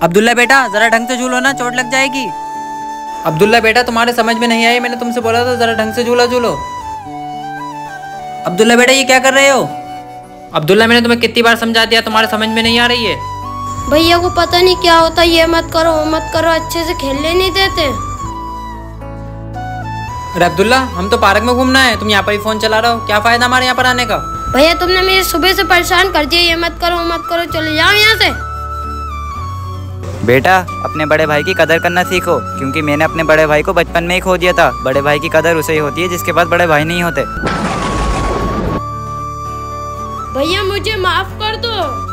अब्दुल्ला बेटा जरा ढंग से झूलो ना, चोट लग जाएगी। अब्दुल्ला बेटा तुम्हारे समझ में नहीं आई, मैंने तुमसे बोला था जरा ढंग से झूला झूलो। अब्दुल्ला बेटा ये क्या कर रहे हो? अब्दुल्ला मैंने तुम्हें कितनी बार समझा दिया, तुम्हारे समझ में नहीं आ रही है। भैया को पता नहीं क्या होता, ये मत करो वो मत करो, अच्छे से खेलने नहीं देते। अरे अब्दुल्ला हम तो पार्क में घूमना है, तुम यहाँ पर ही फोन चला रहे हो, क्या फायदा हमारे यहाँ पर आने का? भैया तुमने मुझे सुबह से परेशान कर दिया, ये मत करो वो मत करो, चले जाओ यहाँ से। बेटा अपने बड़े भाई की कदर करना सीखो, क्योंकि मैंने अपने बड़े भाई को बचपन में ही खो दिया था। बड़े भाई की कदर उसे ही होती है जिसके पास बड़े भाई नहीं होते। भैया मुझे माफ कर दो।